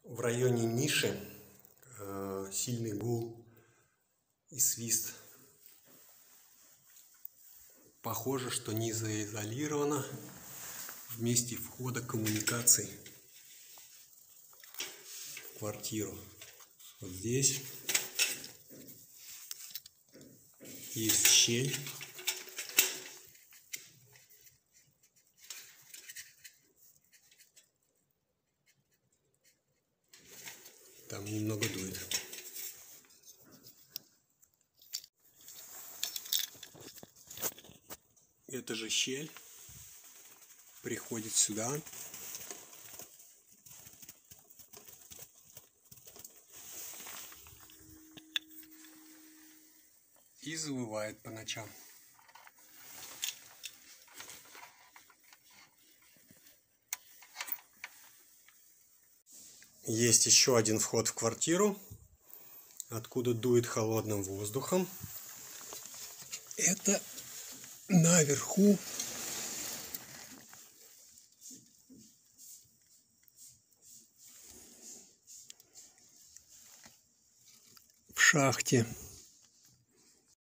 В районе ниши сильный гул и свист. Похоже, что не заизолировано в месте входа коммуникаций в квартиру. Вот здесь есть щель. Там немного дует. Эта же щель приходит сюда. И завывает по ночам. Есть еще один вход в квартиру, откуда дует холодным воздухом. Это наверху в шахте.